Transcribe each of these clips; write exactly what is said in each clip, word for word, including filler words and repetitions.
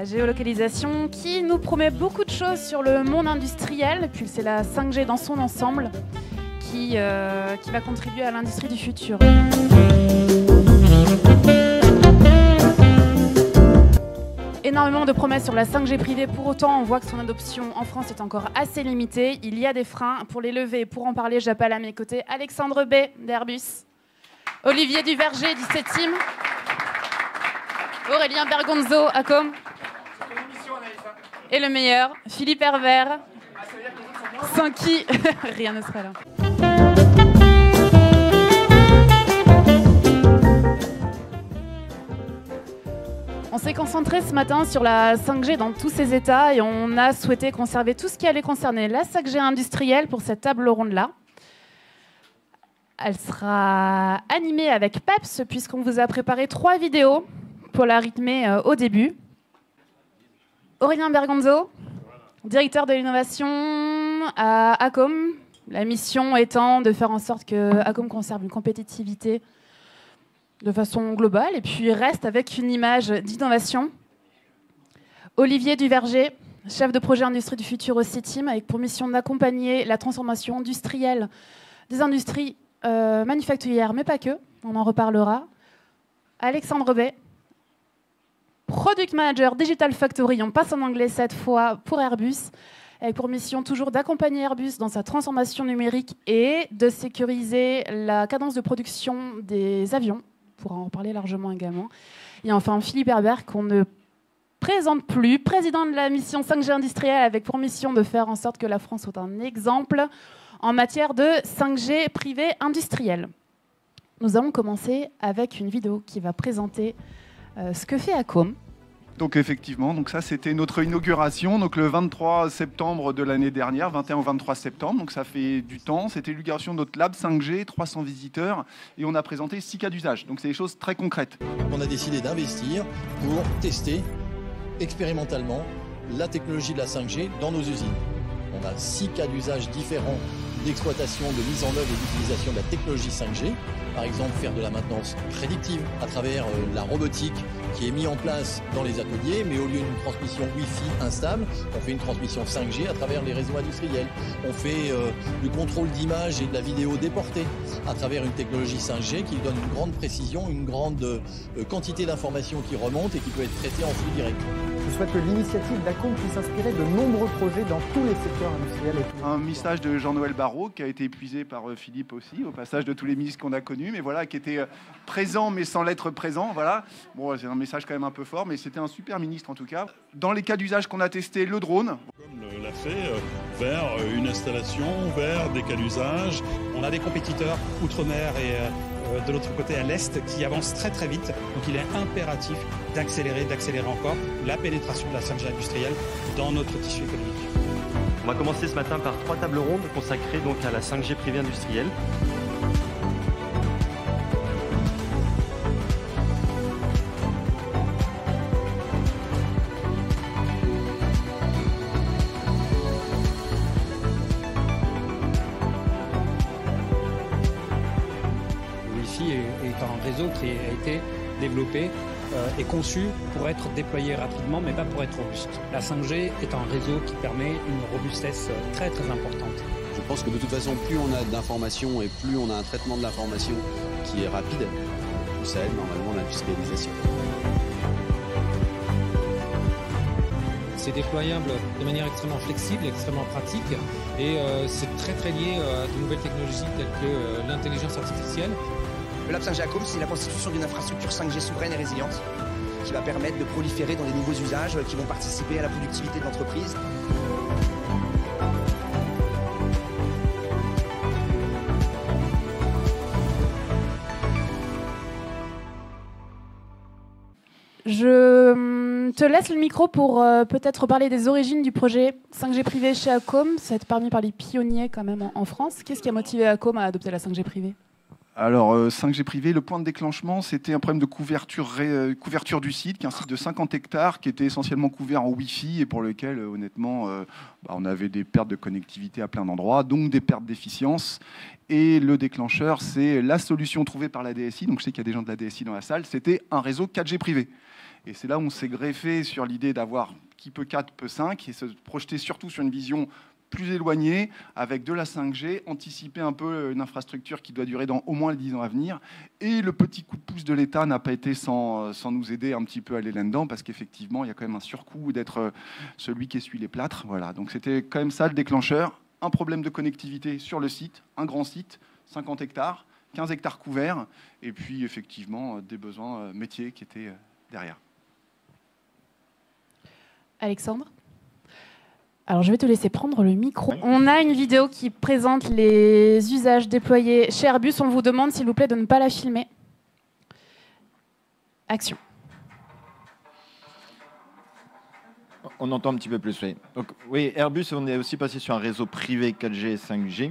géolocalisation qui nous promet beaucoup de choses sur le monde industriel, puis c'est la cinq G dans son ensemble qui, euh, qui va contribuer à l'industrie du futur. Énormément de promesses sur la cinq G privée, pour autant on voit que son adoption en France est encore assez limitée. Il y a des freins pour les lever. Pour en parler, j'appelle à mes côtés Alexandre B d'Airbus, Olivier Duverger du septième, Aurélien Bergonzo Acom, et le meilleur, Philippe Herbert, sans qui rien ne serait là. On s'est concentré ce matin sur la cinq G dans tous ses états et on a souhaité conserver tout ce qui allait concerner la cinq G industrielle pour cette table ronde-là. Elle sera animée avec Peps puisqu'on vous a préparé trois vidéos pour la rythmer euh, au début. Aurélien Bergonzo, directeur de l'innovation à Acom, la mission étant de faire en sorte que Acom conserve une compétitivité de façon globale, et puis reste avec une image d'innovation. Olivier Duverger, chef de projet industrie du futur au CETIM, avec pour mission d'accompagner la transformation industrielle des industries euh, manufacturières, mais pas que, on en reparlera. Alexandre Bay, product manager Digital Factory, on passe en anglais cette fois pour Airbus, avec pour mission toujours d'accompagner Airbus dans sa transformation numérique et de sécuriser la cadence de production des avions. On pourra en parler largement également. Et enfin, Philippe Herbert, qu'on ne présente plus, président de la mission cinq G industrielle, avec pour mission de faire en sorte que la France soit un exemple en matière de cinq G privé industriel. Nous allons commencer avec une vidéo qui va présenter euh, ce que fait Acom. Donc effectivement, donc ça c'était notre inauguration, donc le vingt-trois septembre de l'année dernière, vingt et un au vingt-trois septembre, donc ça fait du temps. C'était l'inauguration de notre lab cinq G, trois cents visiteurs, et on a présenté six cas d'usage. Donc c'est des choses très concrètes. On a décidé d'investir pour tester expérimentalement la technologie de la cinq G dans nos usines. On a six cas d'usage différents d'exploitation, de mise en œuvre et d'utilisation de la technologie cinq G. Par exemple, faire de la maintenance prédictive à travers euh, la robotique qui est mise en place dans les ateliers, mais au lieu d'une transmission Wi-Fi instable, on fait une transmission cinq G à travers les réseaux industriels. On fait euh, du contrôle d'image et de la vidéo déportée à travers une technologie cinq G qui donne une grande précision, une grande euh, quantité d'informations qui remontent et qui peut être traitée en flux direct. Je souhaite que l'initiative d'Acom puisse inspirer de nombreux projets dans tous les secteurs industriels. Et un message de Jean-Noël Barrot qui a été épuisé par Philippe aussi, au passage de tous les ministres qu'on a connus, mais voilà, qui était présent mais sans l'être présent. Voilà. Bon, c'est un message quand même un peu fort, mais c'était un super ministre en tout cas. Dans les cas d'usage qu'on a testé, le drone. Comme l'a fait, euh, vers une installation, vers des cas d'usage. On a des compétiteurs outre-mer et euh, de l'autre côté à l'est qui avancent très très vite. Donc il est impératif d'accélérer, d'accélérer encore la pénétration de la cinq G industrielle dans notre tissu économique. On va commencer ce matin par trois tables rondes consacrées donc à la cinq G privée industrielle. Le Wi-Fi est un réseau qui a été développé euh, et conçu pour être déployé rapidement, mais pas pour être robuste. La cinq G est un réseau qui permet une robustesse très très importante. Je pense que de toute façon, plus on a d'informations et plus on a un traitement de l'information qui est rapide, plus ça aide normalement l'industrialisation. C'est déployable de manière extrêmement flexible, extrêmement pratique, et euh, c'est très très lié à de nouvelles technologies telles que euh, l'intelligence artificielle. Le Lab cinq G Acom, c'est la constitution d'une infrastructure cinq G souveraine et résiliente qui va permettre de proliférer dans des nouveaux usages qui vont participer à la productivité de l'entreprise. Je te laisse le micro pour euh, peut-être parler des origines du projet cinq G privé chez Acom. Ça va être parmi par les pionniers quand même en, en France. Qu'est-ce qui a motivé Acom à adopter la cinq G privée ? Alors, euh, cinq G privé, le point de déclenchement, c'était un problème de couverture, ré, euh, couverture du site, qui est un site de cinquante hectares, qui était essentiellement couvert en Wi-Fi, et pour lequel, euh, honnêtement, euh, bah, on avait des pertes de connectivité à plein d'endroits, donc des pertes d'efficience. Et le déclencheur, c'est la solution trouvée par la D S I, donc je sais qu'il y a des gens de la D S I dans la salle, c'était un réseau quatre G privé. Et c'est là où on s'est greffé sur l'idée d'avoir qui peut quatre, peut cinq, et se projeter surtout sur une vision plus éloignée, avec de la cinq G, anticiper un peu une infrastructure qui doit durer dans au moins les dix ans à venir. Et le petit coup de pouce de l'État n'a pas été sans, sans nous aider un petit peu à aller là-dedans, parce qu'effectivement, il y a quand même un surcoût d'être celui qui essuie les plâtres. Voilà. Donc c'était quand même ça le déclencheur. Un problème de connectivité sur le site, un grand site, cinquante hectares, quinze hectares couverts, et puis effectivement des besoins métiers qui étaient derrière. Alexandre ? Alors, je vais te laisser prendre le micro. On a une vidéo qui présente les usages déployés chez Airbus. On vous demande, s'il vous plaît, de ne pas la filmer. Action. On entend un petit peu plus, oui. Donc, oui, Airbus, on est aussi passé sur un réseau privé quatre G et cinq G,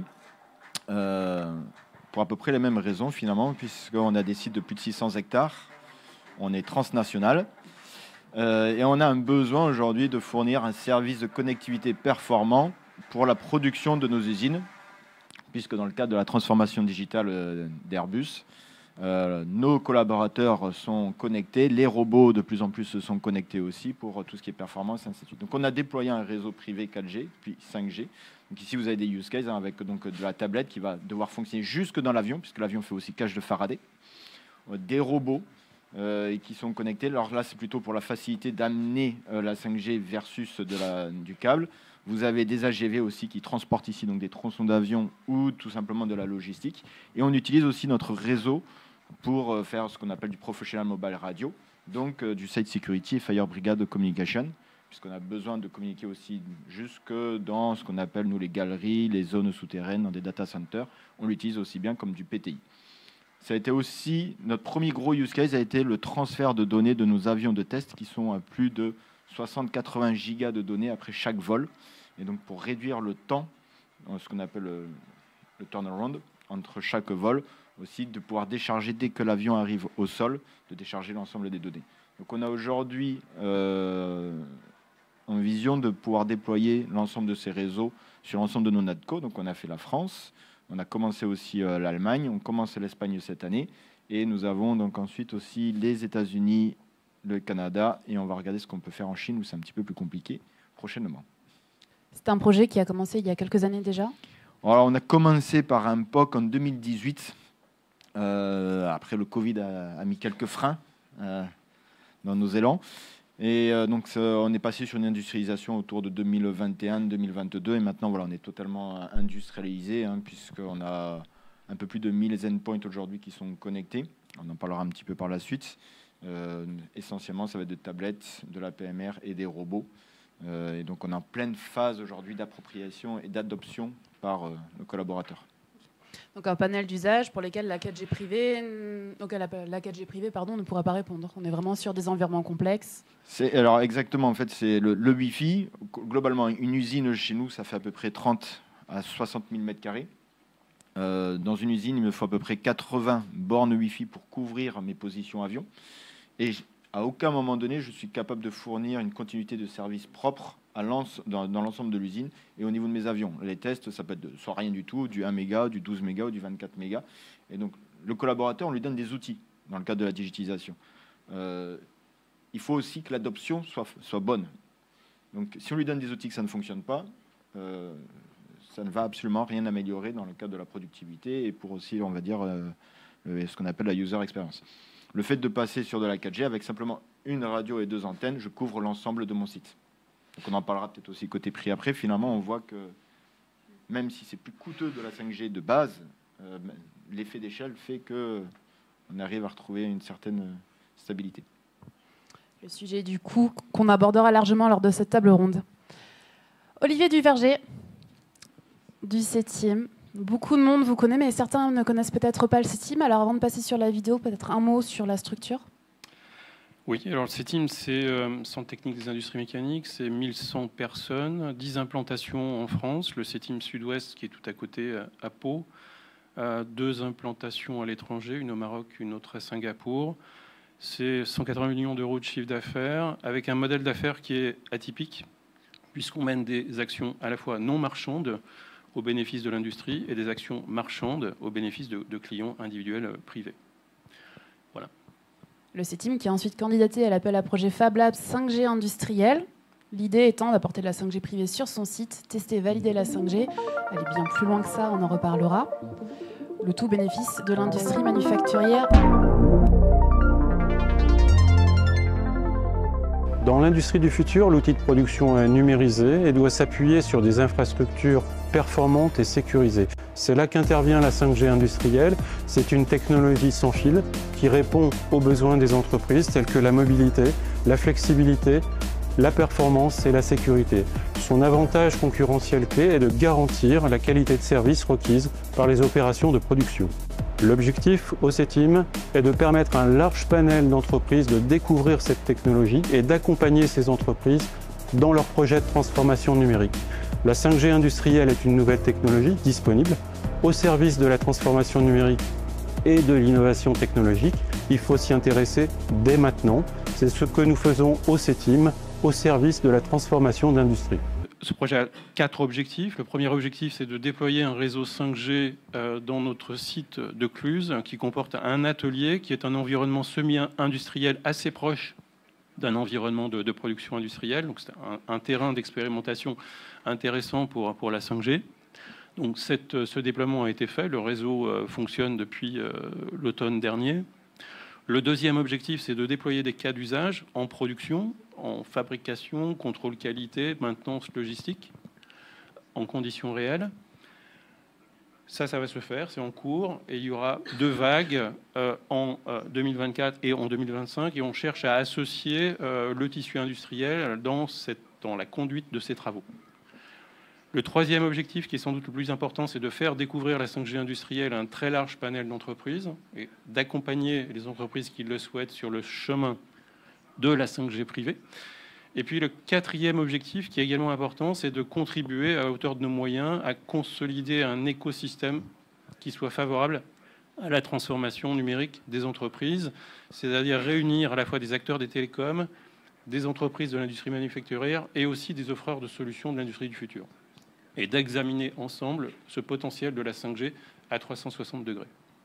euh, pour à peu près les mêmes raisons, finalement, puisqu'on a des sites de plus de six cents hectares. On est transnational. Euh, et on a un besoin aujourd'hui de fournir un service de connectivité performant pour la production de nos usines, puisque dans le cadre de la transformation digitale euh, d'Airbus, euh, nos collaborateurs sont connectés, les robots de plus en plus se sont connectés aussi pour tout ce qui est performance, ainsi de suite. Donc on a déployé un réseau privé quatre G, puis cinq G. Donc ici vous avez des use cases hein, avec donc, de la tablette qui va devoir fonctionner jusque dans l'avion, puisque l'avion fait aussi cage de Faraday, des robots, Euh, et qui sont connectés. Alors là, c'est plutôt pour la facilité d'amener euh, la cinq G versus de la, du câble. Vous avez des A G V aussi qui transportent ici donc des tronçons d'avion ou tout simplement de la logistique. Et on utilise aussi notre réseau pour euh, faire ce qu'on appelle du Professional Mobile Radio, donc euh, du Site Security et Fire Brigade Communication, puisqu'on a besoin de communiquer aussi jusque dans ce qu'on appelle, nous, les galeries, les zones souterraines, dans des data centers. On l'utilise aussi bien comme du P T I. Ça a été aussi, notre premier gros use case a été le transfert de données de nos avions de test qui sont à plus de soixante à quatre-vingts gigas de données après chaque vol. Et donc pour réduire le temps, ce qu'on appelle le, le turnaround, entre chaque vol, aussi de pouvoir décharger dès que l'avion arrive au sol, de décharger l'ensemble des données. Donc on a aujourd'hui euh, en vision de pouvoir déployer l'ensemble de ces réseaux sur l'ensemble de nos NATCO. Donc on a fait la France. On a commencé aussi euh, l'Allemagne, on commence l'Espagne cette année, et nous avons donc ensuite aussi les États-Unis, le Canada, et on va regarder ce qu'on peut faire en Chine, où c'est un petit peu plus compliqué, prochainement. C'est un projet qui a commencé il y a quelques années déjà ? Alors, on a commencé par un P O C en deux mille dix-huit. Euh, après, le Covid a, a mis quelques freins euh, dans nos élans. Et euh, donc, ça, on est passé sur une industrialisation autour de deux mille vingt et un deux mille vingt-deux. Et maintenant, voilà, on est totalement industrialisé, hein, puisqu'on a un peu plus de mille endpoints aujourd'hui qui sont connectés. On en parlera un petit peu par la suite. Euh, essentiellement, ça va être de tablettes, de la P M R et des robots. Euh, et donc, on est en pleine phase aujourd'hui d'appropriation et d'adoption par euh, nos collaborateurs. Donc un panel d'usages pour lesquels la quatre G privée, donc la, la quatre G privée pardon, ne pourra pas répondre. On est vraiment sur des environnements complexes. C'est, alors exactement, en fait, c'est le, le Wi-Fi. Globalement, une usine chez nous, ça fait à peu près trente à soixante mille mètres carrés. Euh, dans une usine, il me faut à peu près quatre-vingts bornes Wi-Fi pour couvrir mes positions avion. Et à aucun moment donné, je suis capable de fournir une continuité de service propre à l'ense- dans, dans l'ensemble de l'usine et au niveau de mes avions. Les tests, ça peut être de, soit rien du tout, du un méga, du douze méga ou du vingt-quatre méga. Et donc, le collaborateur, on lui donne des outils dans le cadre de la digitalisation. Euh, il faut aussi que l'adoption soit, soit bonne. Donc, si on lui donne des outils que ça ne fonctionne pas, euh, ça ne va absolument rien améliorer dans le cadre de la productivité et pour aussi, on va dire, euh, ce qu'on appelle la user experience. Le fait de passer sur de la quatre G avec simplement une radio et deux antennes, je couvre l'ensemble de mon site. Donc on en parlera peut-être aussi côté prix après. Finalement, on voit que même si c'est plus coûteux de la cinq G de base, euh, l'effet d'échelle fait qu'on arrive à retrouver une certaine stabilité. Le sujet du coût qu'on abordera largement lors de cette table ronde. Olivier Duverger, du CETIM. Beaucoup de monde vous connaît, mais certains ne connaissent peut-être pas le CETIM. Alors avant de passer sur la vidéo, peut-être un mot sur la structure. Oui, alors le CETIM, c'est euh, Centre technique des industries mécaniques, c'est mille cent personnes, dix implantations en France, le CETIM Sud-Ouest qui est tout à côté à Pau, euh, deux implantations à l'étranger, une au Maroc, une autre à Singapour. C'est cent quatre-vingts millions d'euros de chiffre d'affaires, avec un modèle d'affaires qui est atypique, puisqu'on mène des actions à la fois non marchandes au bénéfice de l'industrie et des actions marchandes au bénéfice de, de clients individuels privés. Voilà. Le CETIM qui a ensuite candidaté à l'appel à projet Fab Lab cinq G industriel. L'idée étant d'apporter de la cinq G privée sur son site, tester et valider la cinq G. Elle est bien plus loin que ça, on en reparlera. Le tout bénéfice de l'industrie manufacturière. Dans l'industrie du futur, l'outil de production est numérisé et doit s'appuyer sur des infrastructures performantes et sécurisées. C'est là qu'intervient la cinq G industrielle. C'est une technologie sans fil qui répond aux besoins des entreprises tels que la mobilité, la flexibilité, la performance et la sécurité. Son avantage concurrentiel clé est de garantir la qualité de service requise par les opérations de production. L'objectif au CETIM est de permettre à un large panel d'entreprises de découvrir cette technologie et d'accompagner ces entreprises dans leurs projets de transformation numérique. La cinq G industrielle est une nouvelle technologie disponible au service de la transformation numérique et de l'innovation technologique. Il faut s'y intéresser dès maintenant. C'est ce que nous faisons au CETIM, au service de la transformation d'industrie. Ce projet a quatre objectifs. Le premier objectif, c'est de déployer un réseau cinq G euh, dans notre site de Cluses, qui comporte un atelier qui est un environnement semi-industriel assez proche d'un environnement de, de production industrielle. Donc c'est un, un terrain d'expérimentation intéressant pour, pour la cinq G. Donc cette, ce déploiement a été fait. Le réseau euh, fonctionne depuis euh, l'automne dernier. Le deuxième objectif, c'est de déployer des cas d'usage en production, en fabrication, contrôle qualité, maintenance logistique, en conditions réelles. Ça, ça va se faire, c'est en cours, et il y aura deux vagues euh, en euh, deux mille vingt-quatre et en deux mille vingt-cinq, et on cherche à associer euh, le tissu industriel dans, cette, dans la conduite de ces travaux. Le troisième objectif, qui est sans doute le plus important, c'est de faire découvrir la cinq G industrielle à un très large panel d'entreprises et d'accompagner les entreprises qui le souhaitent sur le chemin de la cinq G privée. Et puis le quatrième objectif, qui est également important, c'est de contribuer à hauteur de nos moyens à consolider un écosystème qui soit favorable à la transformation numérique des entreprises, c'est-à-dire réunir à la fois des acteurs des télécoms, des entreprises de l'industrie manufacturière et aussi des offreurs de solutions de l'industrie du futur, et d'examiner ensemble ce potentiel de la cinq G à trois cent soixante degrés.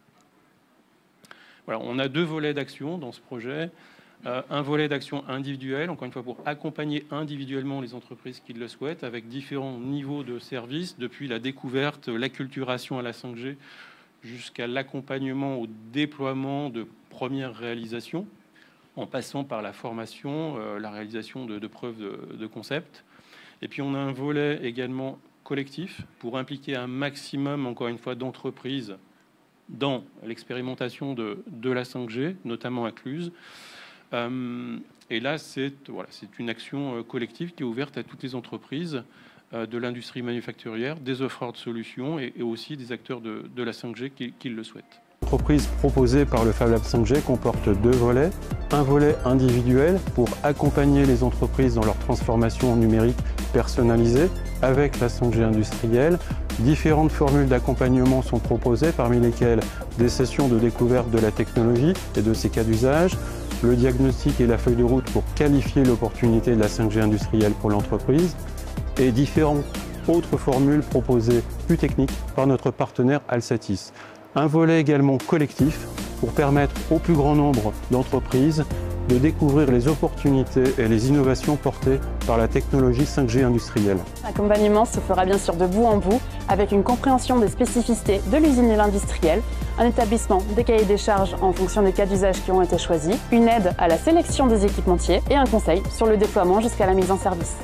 Voilà, on a deux volets d'action dans ce projet. Euh, un volet d'action individuel, encore une fois pour accompagner individuellement les entreprises qui le souhaitent, avec différents niveaux de services, depuis la découverte, l'acculturation à la cinq G, jusqu'à l'accompagnement au déploiement de premières réalisations, en passant par la formation, euh, la réalisation de, de preuves de, de concept. Et puis on a un volet également collectif pour impliquer un maximum, encore une fois, d'entreprises dans l'expérimentation de, de la cinq G, notamment à Cluses. Euh, et là, c'est voilà, c'est une action euh, collective qui est ouverte à toutes les entreprises euh, de l'industrie manufacturière, des offreurs de solutions et, et aussi des acteurs de, de la cinq G qui, qui le souhaitent. L'entreprise proposée par le Fab Lab cinq G comporte deux volets. Un volet individuel pour accompagner les entreprises dans leur transformation numérique personnalisée avec la cinq G industrielle. Différentes formules d'accompagnement sont proposées, parmi lesquelles des sessions de découverte de la technologie et de ses cas d'usage, le diagnostic et la feuille de route pour qualifier l'opportunité de la cinq G industrielle pour l'entreprise, et différentes autres formules proposées plus techniques par notre partenaire Alsatis. Un volet également collectif pour permettre au plus grand nombre d'entreprises de découvrir les opportunités et les innovations portées par la technologie cinq G industrielle. L'accompagnement se fera bien sûr de bout en bout, avec une compréhension des spécificités de l'usine et l'industriel, un établissement des cahiers des charges en fonction des cas d'usage qui ont été choisis, une aide à la sélection des équipementiers et un conseil sur le déploiement jusqu'à la mise en service.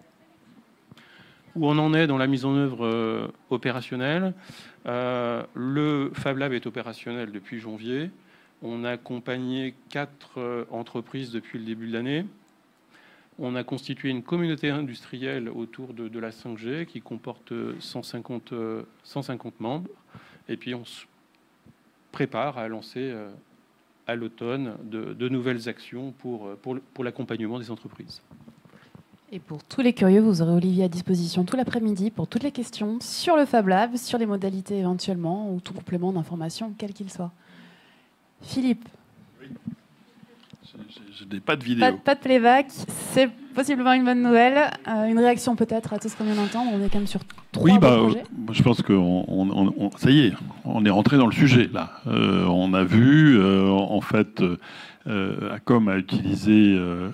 Où on en est dans la mise en œuvre euh, opérationnelle. Euh, le Fab Lab est opérationnel depuis janvier. On a accompagné quatre euh, entreprises depuis le début de l'année. On a constitué une communauté industrielle autour de, de la cinq G qui comporte cent cinquante, euh, cent cinquante membres. Et puis on se prépare à lancer euh, à l'automne de, de nouvelles actions pour, pour, pour l'accompagnement des entreprises. Et pour tous les curieux, vous aurez Olivier à disposition tout l'après-midi pour toutes les questions sur le Fab Lab, sur les modalités éventuellement, ou tout complément d'information, quel qu'il soit. Philippe. Oui. je n'ai pas de vidéo. Pas, pas de playback, c'est possiblement une bonne nouvelle. Euh, une réaction peut-être à tout ce qu'on vient d'entendre. On est quand même sur trois Oui, bah, projets. euh, je pense que on, on, on, ça y est, on est rentré dans le sujet là. Euh, on a vu, euh, en fait, euh, Accom a utilisé euh,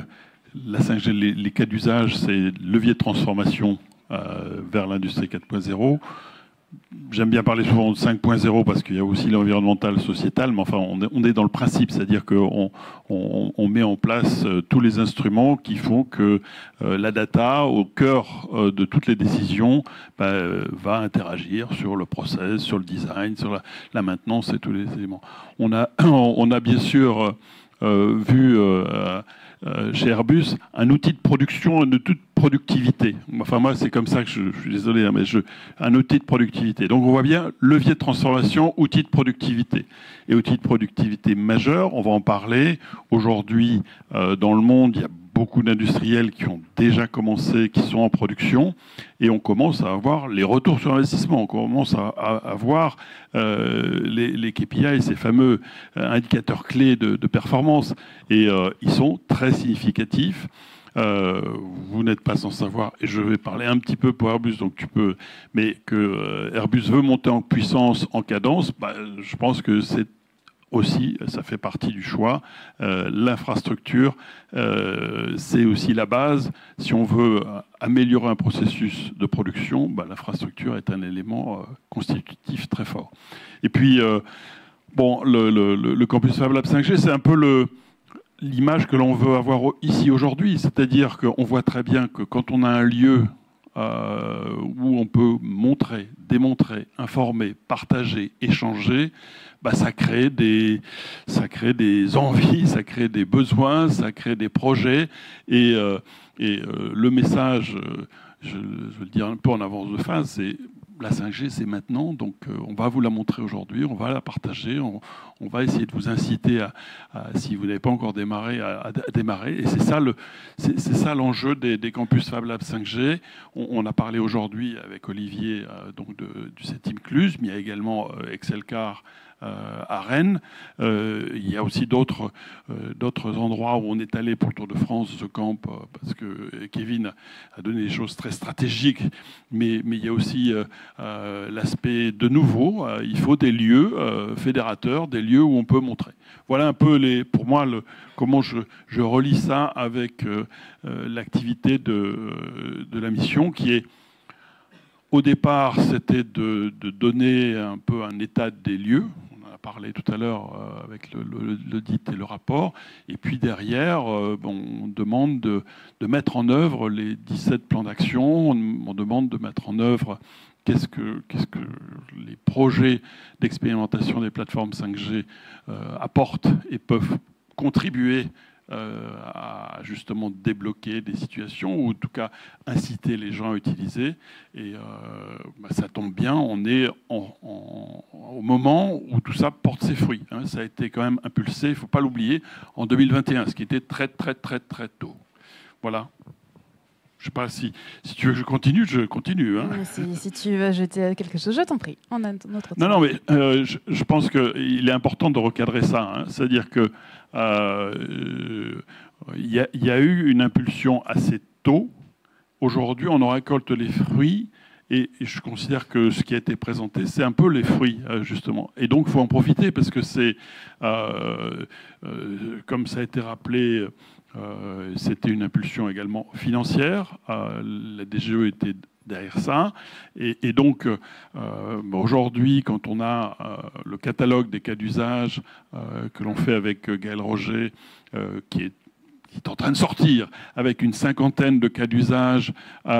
la cinq G, les, les cas d'usage, c'est levier de transformation euh, vers l'industrie quatre point zéro. J'aime bien parler souvent de cinq point zéro parce qu'il y a aussi l'environnemental, sociétal, mais enfin, on est, on est dans le principe, c'est-à-dire qu'on on, on met en place euh, tous les instruments qui font que euh, la data, au cœur euh, de toutes les décisions, bah, euh, va interagir sur le process, sur le design, sur la, la maintenance et tous les éléments. On a, on a bien sûr euh, vu euh, euh, chez Airbus un outil de production de toute productivité. Enfin, moi, c'est comme ça que je, je suis désolé, hein, mais je, un outil de productivité. Donc, on voit bien levier de transformation, outil de productivité. Et outil de productivité majeur, on va en parler. Aujourd'hui, euh, dans le monde, il y a beaucoup d'industriels qui ont déjà commencé, qui sont en production, et on commence à avoir les retours sur investissement. On commence à, à, à voir euh, les, les K P I, ces fameux euh, indicateurs clés de, de performance, et euh, ils sont très significatifs. Euh, vous n'êtes pas sans savoir, et je vais parler un petit peu pour Airbus, donc tu peux, mais que euh, Airbus veut monter en puissance, en cadence, bah, je pense que c'est aussi, ça fait partie du choix. Euh, l'infrastructure, euh, c'est aussi la base. Si on veut améliorer un processus de production, bah, l'infrastructure est un élément euh, constitutif très fort. Et puis, euh, bon, le, le, le Campus Fab Lab cinq G, c'est un peu le l'image que l'on veut avoir ici aujourd'hui, c'est-à-dire qu'on voit très bien que quand on a un lieu euh, où on peut montrer, démontrer, informer, partager, échanger, bah, ça crée des, ça crée des envies, ça crée des besoins, ça crée des projets, et, euh, et euh, le message, je, je veux le dire un peu en avance de phase, c'est la cinq G, c'est maintenant, donc euh, on va vous la montrer aujourd'hui, on va la partager, on, on va essayer de vous inciter, à, à, si vous n'avez pas encore démarré, à, à, à démarrer. Et c'est ça, le, c'est, c'est ça l'enjeu des, des campus Fab Lab cinq G. On, on a parlé aujourd'hui avec Olivier euh, donc de, du septième Cluse, mais il y a également euh, Excelcar Euh, à Rennes. Euh, il y a aussi d'autres euh, d'autres endroits où on est allé pour le Tour de France, The Camp, euh, parce que Kevin a donné des choses très stratégiques, mais, mais il y a aussi euh, euh, l'aspect de nouveau, euh, il faut des lieux euh, fédérateurs, des lieux où on peut montrer. Voilà un peu, les, pour moi, le, comment je, je relie ça avec euh, euh, l'activité de, de la mission, qui est, au départ, c'était de, de donner un peu un état des lieux. On en a parlé tout à l'heure euh, avec le, le, l'audit et le rapport. Et puis derrière, euh, bon, on demande de, de mettre en œuvre les dix-sept plans d'action. On, on demande de mettre en œuvre qu'est-ce que, qu'est-ce que les projets d'expérimentation des plateformes cinq G euh, apportent et peuvent contribuer Euh, à justement débloquer des situations, ou en tout cas inciter les gens à utiliser. Et euh, bah, ça tombe bien, on est en, en, au moment où tout ça porte ses fruits. Hein. Ça a été quand même impulsé, il ne faut pas l'oublier, en deux mille vingt et un, ce qui était très très très très tôt. Voilà. Je ne sais pas si, si tu veux que je continue, je continue. Hein. Si, si tu veux ajouter quelque chose, je t'en prie. On a notre temps. Non, non, mais euh, je, je pense qu'il est important de recadrer ça. Hein. C'est-à-dire que euh, il y, y a eu une impulsion assez tôt. Aujourd'hui, on en récolte les fruits. Et je considère que ce qui a été présenté, c'est un peu les fruits, justement. Et donc, il faut en profiter, parce que c'est, euh, euh, comme ça a été rappelé, euh, c'était une impulsion également financière. Euh, la D G E était derrière ça. Et, et donc, euh, aujourd'hui, quand on a euh, le catalogue des cas d'usage euh, que l'on fait avec Gaël Roger, euh, qui est qui est en train de sortir, avec une cinquantaine de cas d'usage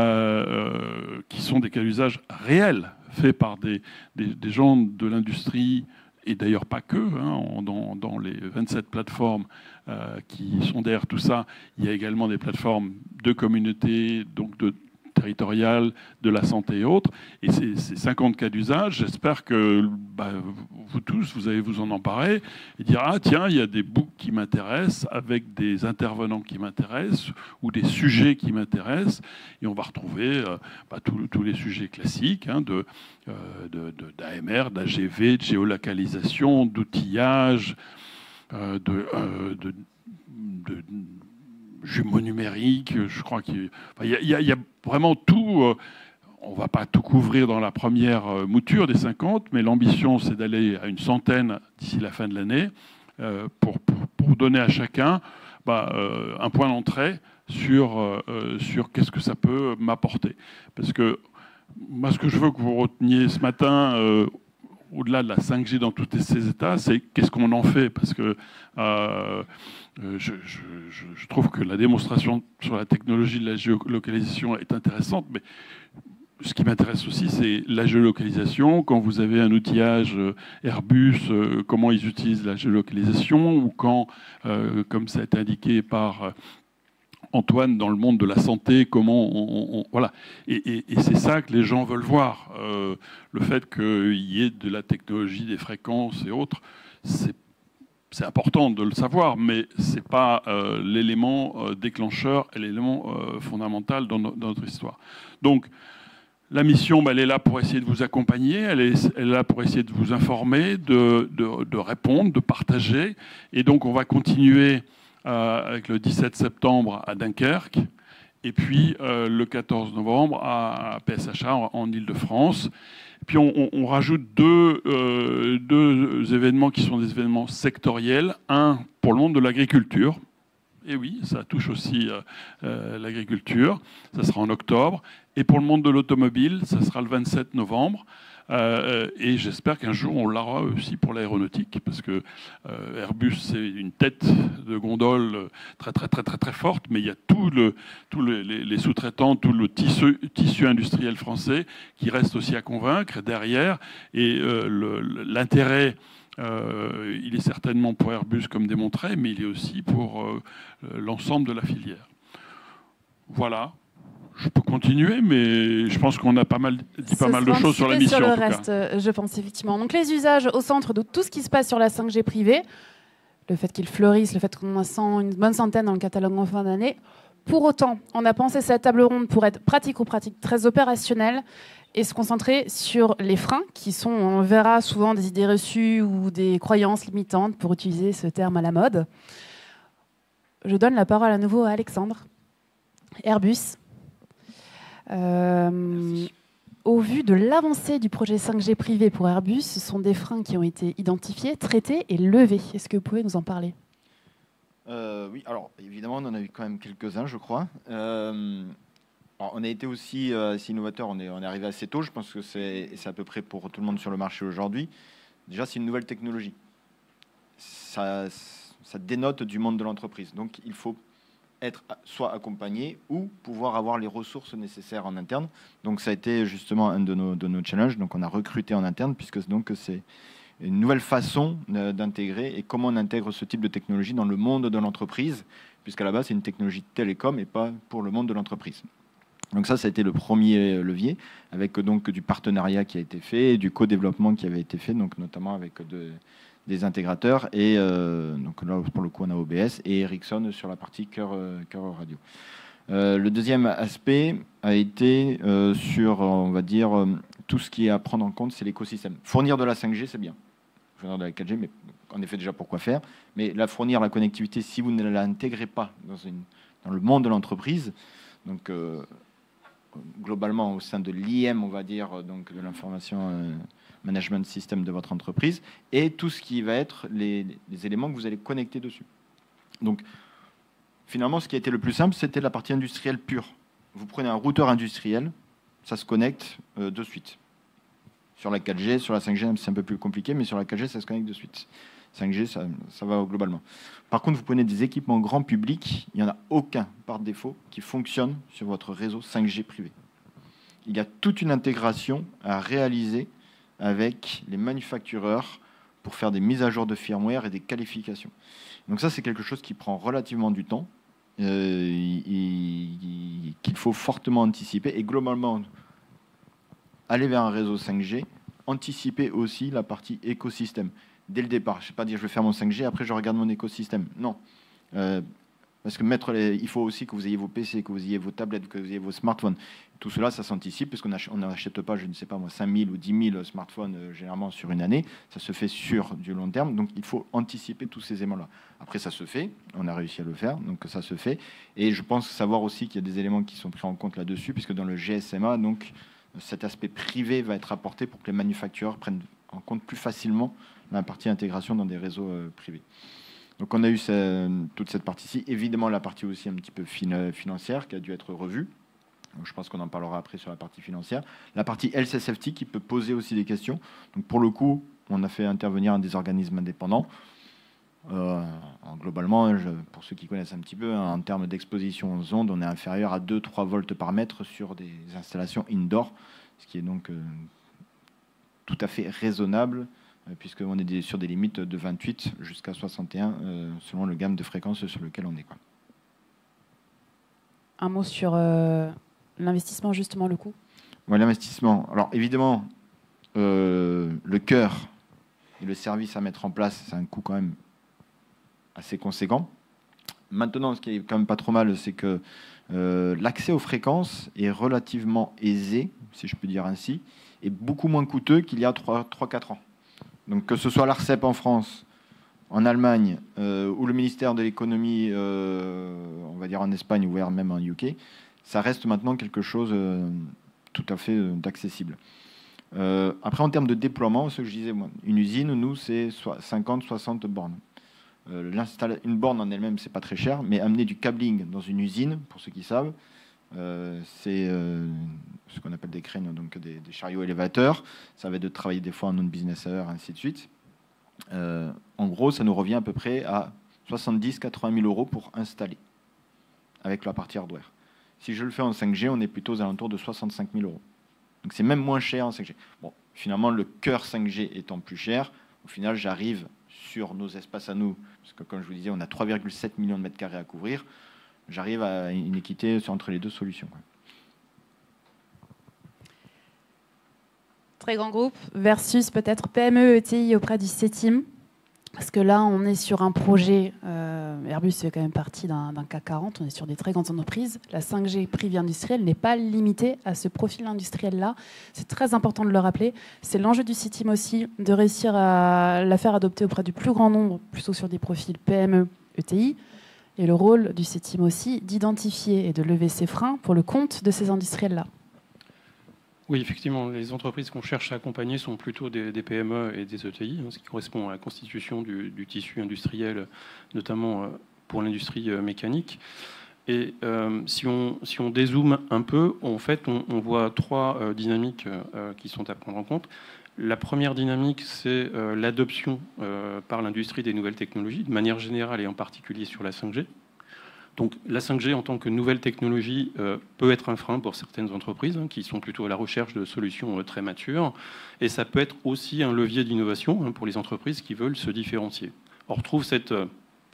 euh, qui sont des cas d'usage réels, faits par des, des, des gens de l'industrie, et d'ailleurs pas que, hein, dans, dans les vingt-sept plateformes euh, qui sont derrière tout ça. Il y a également des plateformes de communauté, donc de territoriales, de la santé et autres. Et ces, ces cinquante cas d'usage, j'espère que bah, vous tous, vous allez vous en emparer et dire « Ah tiens, il y a des boucles qui m'intéressent, avec des intervenants qui m'intéressent, ou des sujets qui m'intéressent. » Et on va retrouver euh, bah, tous les sujets classiques hein, de, euh, de, de, d'A M R, d'A G V, de géolocalisation, d'outillage, euh, de... Euh, de de, de jumeaux numériques. Je crois qu'il enfin, y, y, y a vraiment tout. Euh, on ne va pas tout couvrir dans la première euh, mouture des cinquante, mais l'ambition, c'est d'aller à une centaine d'ici la fin de l'année euh, pour, pour, pour donner à chacun bah, euh, un point d'entrée sur, euh, sur qu'est-ce que ça peut m'apporter. Parce que moi, ce que je veux que vous reteniez ce matin, euh, au-delà de la cinq G dans tous ces états, c'est qu'est-ce qu'on en fait. Parce que euh, je, je, je trouve que la démonstration sur la technologie de la géolocalisation est intéressante, mais ce qui m'intéresse aussi, c'est la géolocalisation. Quand vous avez un outillage Airbus, euh, comment ils utilisent la géolocalisation, ou quand, euh, comme ça a été indiqué par Antoine, dans le monde de la santé, comment on... on voilà. Et, et, et c'est ça que les gens veulent voir. Euh, le fait qu'il y ait de la technologie, des fréquences et autres, c'est c'est important de le savoir, mais ce n'est pas euh, l'élément euh, déclencheur et l'élément euh, fondamental dans, no dans notre histoire. Donc, la mission, bah, elle est là pour essayer de vous accompagner, elle est, elle est là pour essayer de vous informer, de, de, de répondre, de partager. Et donc, on va continuer euh, avec le dix-sept septembre à Dunkerque, et puis euh, le quatorze novembre à P S H A en, en Ile-de-France. Puis on, on, on rajoute deux, euh, deux événements qui sont des événements sectoriels. Un pour le monde de l'agriculture. Et oui, ça touche aussi euh, euh, l'agriculture. Ça sera en octobre. Et pour le monde de l'automobile, ça sera le vingt-sept novembre. Euh, et j'espère qu'un jour, on l'aura aussi pour l'aéronautique, parce que euh, Airbus, c'est une tête de gondole très, très, très, très, très forte, mais il y a tout le, tout le, les, les sous-traitants, tout le tissu, tissu industriel français qui reste aussi à convaincre derrière. Et euh, l'intérêt, euh, il est certainement pour Airbus, comme démontré, mais il est aussi pour euh, l'ensemble de la filière. Voilà. Je peux continuer, mais je pense qu'on a pas mal, dit pas mal de choses sur la mission. Sur le en tout reste, cas. je pense effectivement. Donc les usages au centre de tout ce qui se passe sur la cinq G privée, le fait qu'ils fleurissent, le fait qu'on en a une bonne centaine dans le catalogue en fin d'année. Pour autant, on a pensé cette table ronde pour être pratico-pratique, très opérationnelle, et se concentrer sur les freins, qui sont, on verra souvent des idées reçues ou des croyances limitantes, pour utiliser ce terme à la mode. Je donne la parole à nouveau à Alexandre. Airbus. Euh, au vu de l'avancée du projet cinq G privé pour Airbus, ce sont des freins qui ont été identifiés, traités et levés. Est-ce que vous pouvez nous en parler ? euh, Oui, alors évidemment, on en a eu quand même quelques-uns, je crois. Euh, alors, on a été aussi euh, assez innovateur, on est, on est arrivé assez tôt, je pense que c'est à peu près pour tout le monde sur le marché aujourd'hui. Déjà, c'est une nouvelle technologie. Ça, ça dénote du monde de l'entreprise. Donc, il faut être soit accompagné ou pouvoir avoir les ressources nécessaires en interne. Donc ça a été justement un de nos, de nos challenges. Donc on a recruté en interne, puisque donc c'est une nouvelle façon d'intégrer et comment on intègre ce type de technologie dans le monde de l'entreprise, puisqu'à la base c'est une technologie télécom et pas pour le monde de l'entreprise. Donc ça, ça a été le premier levier, avec donc du partenariat qui a été fait, du co-développement qui avait été fait, donc notamment avec de des intégrateurs, et euh, donc là, pour le coup, on a O B S et Ericsson sur la partie cœur, euh, cœur radio. Euh, le deuxième aspect a été euh, sur, on va dire, euh, tout ce qui est à prendre en compte, c'est l'écosystème. Fournir de la cinq G, c'est bien. Fournir de la quatre G, mais en effet, déjà, pourquoi faire. Mais la fournir, la connectivité, si vous ne l'intégrez pas dans, une, dans le monde de l'entreprise, donc euh, globalement au sein de l'I M, on va dire, donc de l'information... Euh, management system de votre entreprise, et tout ce qui va être les, les éléments que vous allez connecter dessus. Donc, finalement, ce qui a été le plus simple, c'était la partie industrielle pure. Vous prenez un routeur industriel, ça se connecte euh, de suite. Sur la quatre G, sur la cinq G, c'est un peu plus compliqué, mais sur la quatre G, ça se connecte de suite. cinq G, ça, ça va globalement. Par contre, vous prenez des équipements grand public, il n'y en a aucun, par défaut, qui fonctionne sur votre réseau cinq G privé. Il y a toute une intégration à réaliser avec les manufactureurs pour faire des mises à jour de firmware et des qualifications. Donc ça, c'est quelque chose qui prend relativement du temps, euh, qu'il faut fortement anticiper, et globalement, aller vers un réseau cinq G, anticiper aussi la partie écosystème. Dès le départ, je ne vais pas dire je vais faire mon cinq G, après je regarde mon écosystème. Non. Euh, Parce que mettre les, il faut aussi que vous ayez vos P C, que vous ayez vos tablettes, que vous ayez vos smartphones. Tout cela, ça s'anticipe, parce qu'on n'achète pas, je ne sais pas moi, cinq mille ou dix mille smartphones euh, généralement sur une année. Ça se fait sur du long terme, donc il faut anticiper tous ces éléments-là. Après, ça se fait, on a réussi à le faire, donc ça se fait. Et je pense savoir aussi qu'il y a des éléments qui sont pris en compte là-dessus, puisque dans le G S M A, donc, cet aspect privé va être apporté pour que les manufacturiers prennent en compte plus facilement la partie intégration dans des réseaux euh, privés. Donc on a eu ce, toute cette partie-ci. Évidemment, la partie aussi un petit peu fin, financière qui a dû être revue. Donc, je pense qu'on en parlera après sur la partie financière. La partie Health Safety qui peut poser aussi des questions. Donc pour le coup, on a fait intervenir des organismes indépendants. Euh, globalement, je, pour ceux qui connaissent un petit peu, hein, en termes d'exposition aux ondes, on est inférieur à deux à trois volts par mètre sur des installations indoor, ce qui est donc euh, tout à fait raisonnable, euh, puisqu'on est des, sur des limites de vingt-huit jusqu'à soixante et un, euh, selon le gamme de fréquences sur lequel on est, quoi. Un mot sur euh, l'investissement, justement, le coût. Ouais, l'investissement. Alors, évidemment, euh, le cœur et le service à mettre en place, c'est un coût quand même assez conséquent. Maintenant, ce qui est quand même pas trop mal, c'est que euh, l'accès aux fréquences est relativement aisé, si je peux dire ainsi, et beaucoup moins coûteux qu'il y a trois à quatre ans. Donc que ce soit l'ARCEP en France, en Allemagne, euh, ou le ministère de l'économie, euh, on va dire en Espagne, ou même en U K, ça reste maintenant quelque chose euh, tout à fait euh, d'accessible. Euh, après, en termes de déploiement, ce que je disais, moi, une usine, nous, c'est cinquante à soixante bornes. Euh, une borne en elle-même, c'est pas très cher, mais amener du cabling dans une usine, pour ceux qui savent, euh, c'est euh, ce qu'on appelle des cranes, donc des, des chariots élévateurs. Ça va être de travailler des fois en non-business hour, ainsi de suite. Euh, en gros, ça nous revient à peu près à soixante-dix à quatre-vingt mille euros pour installer, avec la partie hardware. Si je le fais en cinq G, on est plutôt aux alentours de soixante-cinq mille euros. Donc c'est même moins cher en cinq G. Bon, finalement, le cœur cinq G étant plus cher, au final, j'arrive sur nos espaces à nous, parce que comme je vous disais, on a trois virgule sept millions de mètres carrés à couvrir, j'arrive à une équité entre les deux solutions. Très grand groupe versus peut-être P M E, E T I auprès du CETIM. Parce que là, on est sur un projet, euh, Airbus fait quand même partie d'un C A C quarante, on est sur des très grandes entreprises. La cinq G privée industrielle n'est pas limitée à ce profil industriel-là. C'est très important de le rappeler. C'est l'enjeu du CETIM aussi, de réussir à la faire adopter auprès du plus grand nombre, plutôt sur des profils P M E, E T I. Et le rôle du CETIM aussi, d'identifier et de lever ses freins pour le compte de ces industriels-là. Oui, effectivement, les entreprises qu'on cherche à accompagner sont plutôt des, des P M E et des E T I, hein, ce qui correspond à la constitution du, du tissu industriel, notamment euh, pour l'industrie euh, mécanique. Et euh, si, on, si on dézoome un peu, en fait, on, on voit trois euh, dynamiques euh, qui sont à prendre en compte. La première dynamique, c'est euh, l'adoption euh, par l'industrie des nouvelles technologies, de manière générale et en particulier sur la cinq G. Donc la cinq G en tant que nouvelle technologie euh, peut être un frein pour certaines entreprises hein, qui sont plutôt à la recherche de solutions euh, très matures. Et ça peut être aussi un levier d'innovation hein, pour les entreprises qui veulent se différencier. On retrouve cette euh,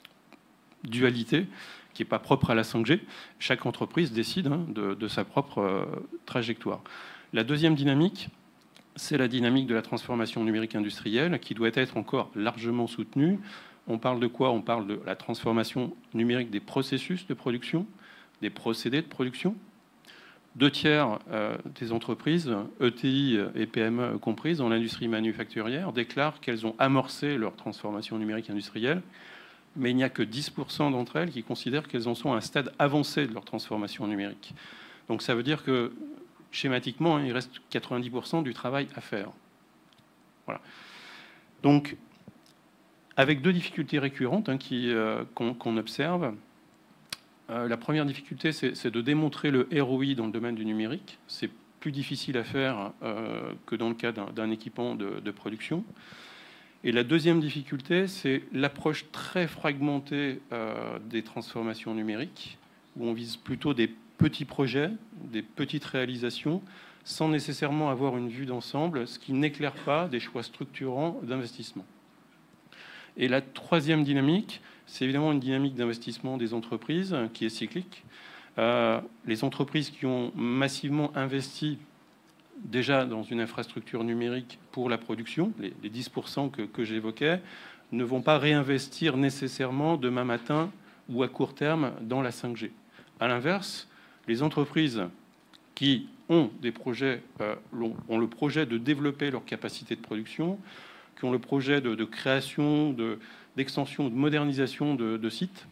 dualité qui n'est pas propre à la cinq G. Chaque entreprise décide hein, de, de sa propre euh, trajectoire. La deuxième dynamique, c'est la dynamique de la transformation numérique industrielle qui doit être encore largement soutenue. On parle de quoi? On parle de la transformation numérique des processus de production, des procédés de production. Deux tiers euh, des entreprises, E T I et P M E comprises, dans l'industrie manufacturière, déclarent qu'elles ont amorcé leur transformation numérique industrielle, mais il n'y a que dix pour cent d'entre elles qui considèrent qu'elles en sont à un stade avancé de leur transformation numérique. Donc ça veut dire que, schématiquement, il reste quatre-vingt-dix pour cent du travail à faire. Voilà. Donc, avec deux difficultés récurrentes hein, qui, euh, qu'on, qu'on observe. Euh, la première difficulté, c'est, c'est de démontrer le R O I dans le domaine du numérique. C'est plus difficile à faire euh, que dans le cas d'un, d'un équipement de, de production. Et la deuxième difficulté, c'est l'approche très fragmentée euh, des transformations numériques, où on vise plutôt des petits projets, des petites réalisations, sans nécessairement avoir une vue d'ensemble, ce qui n'éclaire pas des choix structurants d'investissement. Et la troisième dynamique, c'est évidemment une dynamique d'investissement des entreprises qui est cyclique. Euh, les entreprises qui ont massivement investi déjà dans une infrastructure numérique pour la production, les, les dix pour cent que, que j'évoquais, ne vont pas réinvestir nécessairement demain matin ou à court terme dans la cinq G. À l'inverse, les entreprises qui ont des projets, euh, ont le projet de développer leur capacité de production, qui ont le projet de, de création, de, d'extension, de modernisation de, de sites,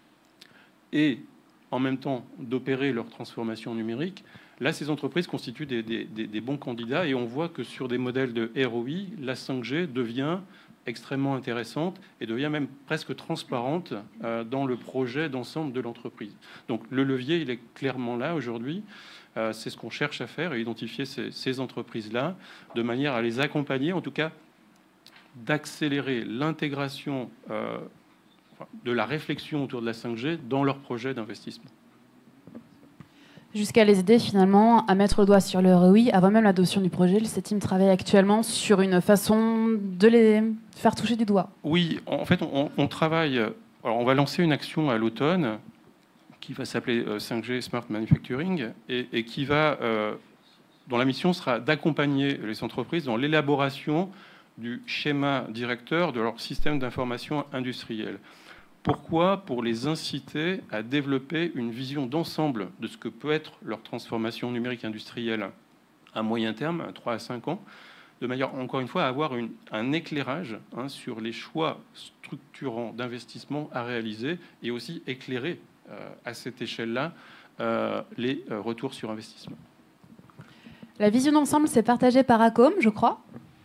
et en même temps d'opérer leur transformation numérique, là, ces entreprises constituent des, des, des, des bons candidats, et on voit que sur des modèles de R O I, la cinq G devient extrêmement intéressante et devient même presque transparente euh, dans le projet d'ensemble de l'entreprise. Donc le levier, il est clairement là aujourd'hui. Euh, c'est ce qu'on cherche à faire, et identifier ces, ces entreprises-là de manière à les accompagner, en tout cas d'accélérer l'intégration euh, de la réflexion autour de la cinq G dans leur projet d'investissement. Jusqu'à les aider finalement à mettre le doigt sur le R O I avant même l'adoption du projet. Le C-Team travaille actuellement sur une façon de les faire toucher du doigt. Oui, en fait, on, on travaille. Alors, on va lancer une action à l'automne qui va s'appeler cinq G Smart Manufacturing et, et qui va, euh, dont la mission sera d'accompagner les entreprises dans l'élaboration du schéma directeur de leur système d'information industriel. Pourquoi ? Pour les inciter à développer une vision d'ensemble de ce que peut être leur transformation numérique industrielle à moyen terme, à trois à cinq ans, de manière, encore une fois, à avoir une, un éclairage hein, sur les choix structurants d'investissement à réaliser et aussi éclairer euh, à cette échelle-là euh, les euh, retours sur investissement. La vision d'ensemble, c'est partagé par Acom, je crois.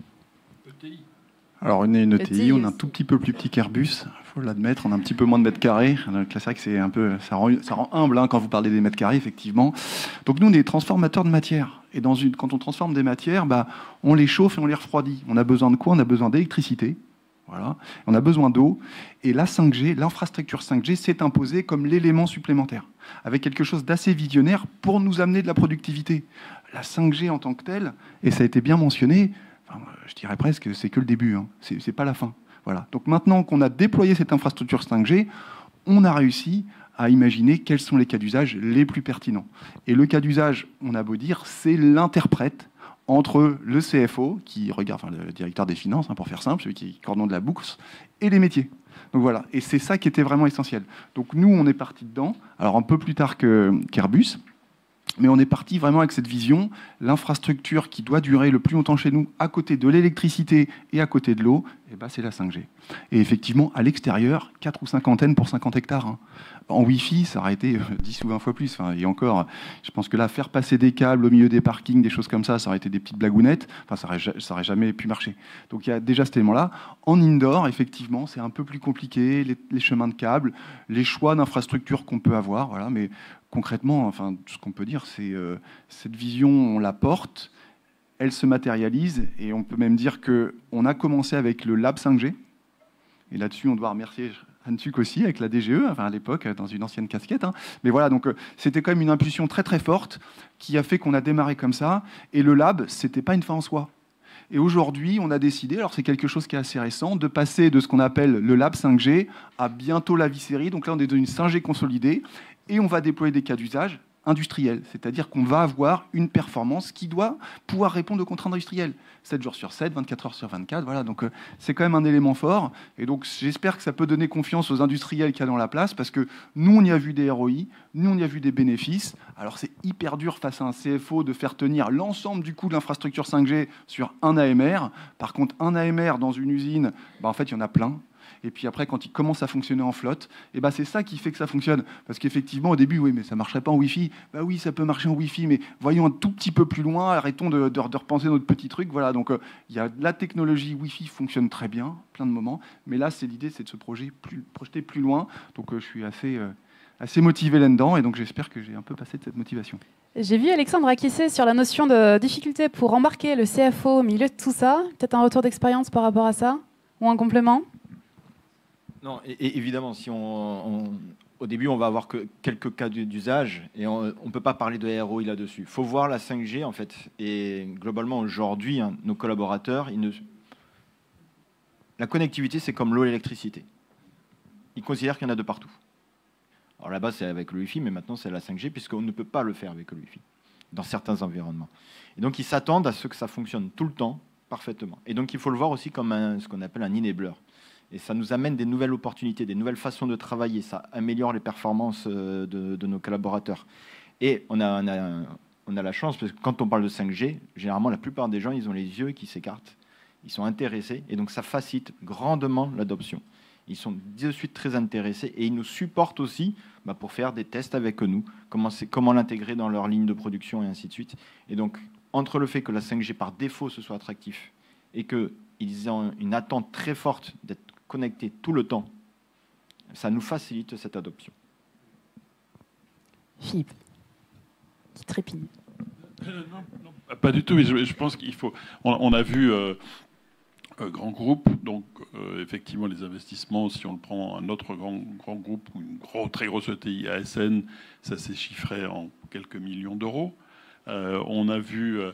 E T I. Alors, on est une E T I, E T I, on est un tout petit peu plus petit qu'Airbus, il faut l'admettre, on a un petit peu moins de mètres carrés. Donc, c'est vrai que c'est un peu, ça rend, ça rend humble hein, quand vous parlez des mètres carrés, effectivement. Donc nous, on est des transformateurs de matière. Et dans une, quand on transforme des matières, bah, on les chauffe et on les refroidit. On a besoin de quoi ? On a besoin d'électricité. Voilà. On a besoin d'eau. Et la cinq G, l'infrastructure cinq G s'est imposée comme l'élément supplémentaire, avec quelque chose d'assez visionnaire pour nous amener de la productivité. La cinq G en tant que telle, et ça a été bien mentionné, enfin, je dirais presque que c'est que le début, hein. c'est, c'est pas la fin. Voilà. Donc maintenant qu'on a déployé cette infrastructure cinq G, on a réussi à imaginer quels sont les cas d'usage les plus pertinents. Et le cas d'usage, on a beau dire, c'est l'interprète entre le C F O, qui regarde, enfin, le directeur des finances, hein, pour faire simple, celui qui est cordon de la bourse, et les métiers. Donc voilà, et c'est ça qui était vraiment essentiel. Donc nous, on est parti dedans, alors un peu plus tard que, qu'Airbus, mais on est parti vraiment avec cette vision, l'infrastructure qui doit durer le plus longtemps chez nous, à côté de l'électricité et à côté de l'eau, eh ben c'est la cinq G. Et effectivement, à l'extérieur, quatre ou cinq antennes pour cinquante hectares. Hein. En Wi-Fi, ça aurait été dix ou vingt fois plus. Enfin, et encore, je pense que là, faire passer des câbles au milieu des parkings, des choses comme ça, ça aurait été des petites blagounettes. Enfin, ça aurait, ça aurait jamais pu marcher. Donc il y a déjà cet élément-là. En indoor, effectivement, c'est un peu plus compliqué, les, les chemins de câbles, les choix d'infrastructures qu'on peut avoir. Voilà, mais concrètement, enfin, ce qu'on peut dire, c'est euh, cette vision, on la porte, elle se matérialise, et on peut même dire qu'on a commencé avec le Lab cinq G. Et là-dessus, on doit remercier Hantuk aussi, avec la D G E, enfin à l'époque, dans une ancienne casquette. Hein. Mais voilà, donc euh, c'était quand même une impulsion très très forte qui a fait qu'on a démarré comme ça. Et le Lab, c'était pas une fin en soi. Et aujourd'hui, on a décidé, alors c'est quelque chose qui est assez récent, de passer de ce qu'on appelle le Lab cinq G à bientôt la V-Série. Donc là, on est dans une cinq G consolidée et on va déployer des cas d'usage industriels. C'est-à-dire qu'on va avoir une performance qui doit pouvoir répondre aux contraintes industrielles. sept jours sur sept, vingt-quatre heures sur vingt-quatre. Voilà, donc euh, c'est quand même un élément fort. Et donc j'espère que ça peut donner confiance aux industriels qu'il y a dans la place, parce que nous, on y a vu des R O I, nous, on y a vu des bénéfices. Alors c'est hyper dur face à un C F O de faire tenir l'ensemble du coût de l'infrastructure cinq G sur un A M R. Par contre, un A M R dans une usine, bah, en fait, il y en a plein. Et puis après, quand il commence à fonctionner en flotte, et ben c'est ça qui fait que ça fonctionne. Parce qu'effectivement, au début, oui, mais ça ne marcherait pas en Wi-Fi. Bah oui, ça peut marcher en Wi-Fi, mais voyons un tout petit peu plus loin, arrêtons de, de, de repenser notre petit truc. Voilà, donc euh, il y a la technologie Wi-Fi fonctionne très bien, plein de moments. Mais là, c'est l'idée, c'est de se projeter plus, projeter plus loin. Donc euh, je suis assez, euh, assez motivé là-dedans, et donc j'espère que j'ai un peu passé de cette motivation. J'ai vu Alexandre acquiescer sur la notion de difficulté pour embarquer le C F O au milieu de tout ça. Peut-être un retour d'expérience par rapport à ça, ou un complément ? Non, et, et évidemment, si on, on, au début, on va avoir que quelques cas d'usage et on ne peut pas parler de R O I là-dessus. Il faut voir la cinq G, en fait. Et globalement, aujourd'hui, hein, nos collaborateurs, ils ne... la connectivité, c'est comme l'eau et l'électricité. Ils considèrent qu'il y en a de partout. Alors là-bas, c'est avec le Wi-Fi, mais maintenant, c'est la cinq G, puisqu'on ne peut pas le faire avec le Wi-Fi dans certains environnements. Et donc, ils s'attendent à ce que ça fonctionne tout le temps, parfaitement. Et donc, il faut le voir aussi comme un, ce qu'on appelle un enabler. Et ça nous amène des nouvelles opportunités, des nouvelles façons de travailler. Ça améliore les performances de, de nos collaborateurs. Et on a, on, a, on a la chance, parce que quand on parle de cinq G, généralement, la plupart des gens, ils ont les yeux qui s'écartent. Ils sont intéressés. Et donc, ça facilite grandement l'adoption. Ils sont de suite très intéressés. Et ils nous supportent aussi bah, pour faire des tests avec nous, comment, comment l'intégrer dans leur ligne de production et ainsi de suite. Et donc, entre le fait que la cinq G, par défaut, ce soit attractif et qu'ils ont une attente très forte d'être connectés tout le temps, ça nous facilite cette adoption. Philippe, qui trépigne. Non, non, pas du tout. Mais je, je pense qu'il faut... On, on a vu euh, euh, grand groupe, donc euh, effectivement les investissements, si on le prend un autre grand, grand groupe ou une gros, très grosse E T I, A S N, ça s'est chiffré en quelques millions d'euros. Euh, on a vu euh,